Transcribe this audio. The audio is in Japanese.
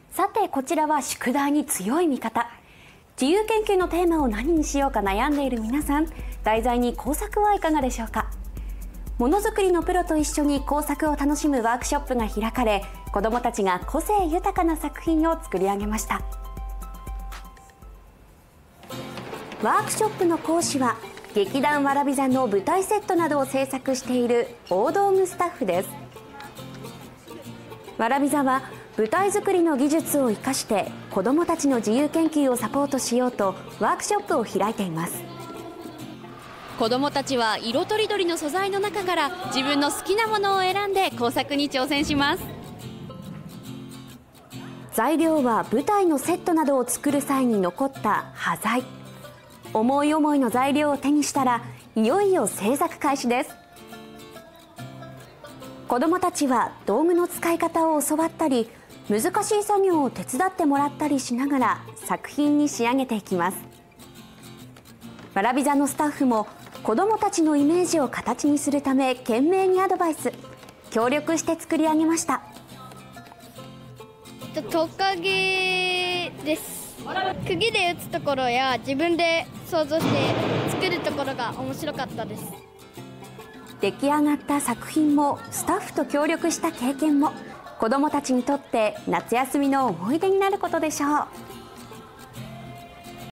さてこちらは宿題に強い味方。自由研究のテーマを何にしようか悩んでいる皆さん、題材に工作はいかがでしょうか。ものづくりのプロと一緒に工作を楽しむワークショップが開かれ、子どもたちが個性豊かな作品を作り上げました。ワークショップの講師は劇団わらび座の舞台セットなどを制作している大道具スタッフです。わらび座は舞台作りの技術を生かして子どもたちの自由研究をサポートしようとワークショップを開いています。 子どもたちは色とりどりの素材の中から自分の好きなものを選んで工作に挑戦します。 材料は舞台のセットなどを作る際に残った端材。思い思いの材料を手にしたらいよいよ製作開始です。子どもたちは道具の使い方を教わったり、難しい作業を手伝ってもらったりしながら作品に仕上げていきます。わらび座のスタッフも子どもたちのイメージを形にするため懸命にアドバイス、協力して作り上げました。 トカゲです。釘で打つところや自分で想像して作るところが面白かったです。 出来上がった作品もスタッフと協力した経験も子どもたちにとって夏休みの思い出になることでしょう。